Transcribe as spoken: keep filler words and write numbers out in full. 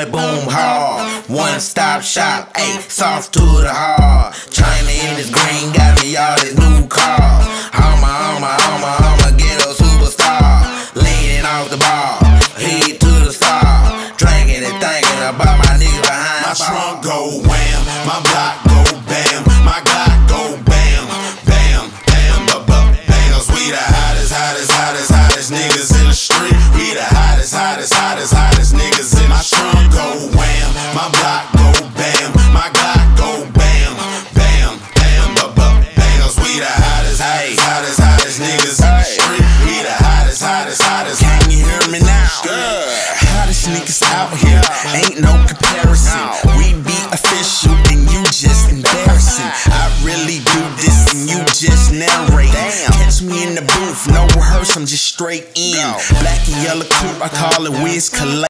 boy, boom hard. One stop shop, ayy, soft to the hard. China in this green got me all this new car. I'm a, I'm a, I'm a, I'm a ghetto superstar. Leaning off the bar, head to the star. Drinking and thinking about my nigga behind. My trunk go wham, my block go bam, my Glock go bam, bam, bam, ba ba bangers. We the hottest, hottest, hottest, hottest niggas in the street. We the hottest, hottest, hottest, hottest niggas in my trunk go wham, my block go bam, my Glock go bam, bam, bam, ba ba bangers. We the hottest, hottest, hottest, hottest niggas in the street. We the hottest, hottest, hottest. Can you hear me now? Hottest niggas out here, ain't no comparison. We be official and you just embarrassing. I really do this and you just narrate. Catch me in the booth, no rehearse, I'm just straight in. Black and yellow coupe, I call it Wiz Collect.